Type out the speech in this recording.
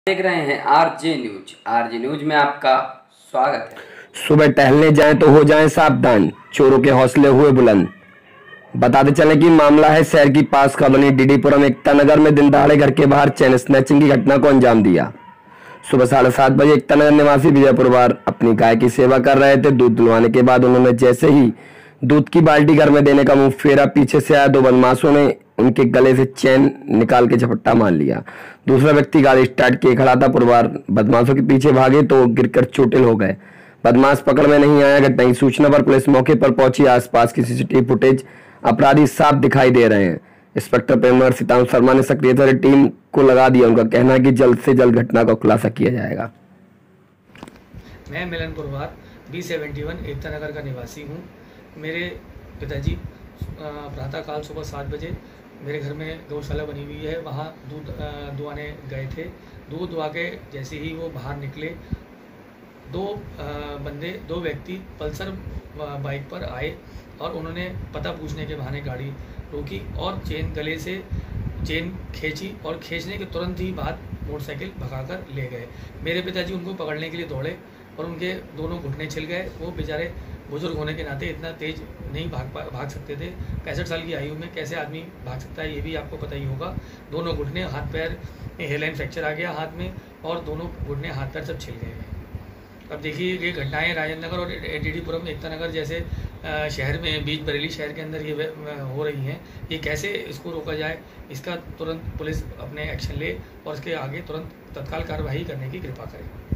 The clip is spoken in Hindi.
देख रहे हैं आरजे न्यूज में आपका स्वागत है। सुबह टहलने जाएं तो हो जाएं सावधान, चोरों के हौसले हुए बुलंद। बताते चलें कि मामला है शहर की पास का बनी डीडीपुरम एकता नगर में दिन दहाड़े घर के बाहर चेन स्नैचिंग की घटना को अंजाम दिया। सुबह 7:30 बजे एकता नगर निवासी विजय पुरवार अपनी गाय की सेवा कर रहे थे। दूध दुलवाने के बाद उन्होंने जैसे ही दूध की बाल्टी घर में देने का मुंह फेरा, पीछे से आए दो बदमाशों ने उनके गले से चेन निकाल के झपट्टा मार लिया। दूसरा व्यक्ति गाड़ी स्टार्ट किए खड़ा था। पुरवार बदमाशों के पीछे भागे तो गिरकर चोटिल हो गए। बदमाश पकड़ में नहीं आया। घटना की सूचना पर पुलिस मौके पर पहुंची। आसपास की सीसीटीवी फुटेज अपराधी साफ दिखाई दे रहे हैं। इंस्पेक्टर प्रेमनगर सीतांश शर्मा ने सक्रियता से टीम को लगा दिया। उनका कहना है कि जल्द से जल्द घटना का खुलासा किया जाएगा। मैं मिलन पुरवार B71 एकता नगर का निवासी हूँ। मेरे पिताजी प्रातःकाल सुबह 7 बजे मेरे घर में गौशाला बनी हुई है, वहाँ दूध दुआने गए थे। दूध दुआ के जैसे ही वो बाहर निकले, दो व्यक्ति पल्सर बाइक पर आए और उन्होंने पता पूछने के बहाने गाड़ी रोकी और गले से चेन खींची और खींचने के तुरंत ही बाद मोटरसाइकिल भगाकर ले गए। मेरे पिताजी उनको पकड़ने के लिए दौड़े और उनके दोनों घुटने छिल गए। वो बेचारे बुजुर्ग होने के नाते इतना तेज नहीं भाग सकते थे। 65 साल की आयु में कैसे आदमी भाग सकता है, ये भी आपको पता ही होगा। दोनों घुटने, हाथ पैर में हेयरलाइन फ्रैक्चर आ गया हाथ में और दोनों घुटने, हाथ पैर सब छिल गए। अब देखिए, ये घटनाएं राजेंद्र नगर और डीडीपुरम एकता नगर जैसे शहर में, बीच बरेली शहर के अंदर ये हो रही हैं। ये कैसे इसको रोका जाए, इसका तुरंत पुलिस अपने एक्शन ले और इसके आगे तुरंत तत्काल कार्रवाई करने की कृपा करे।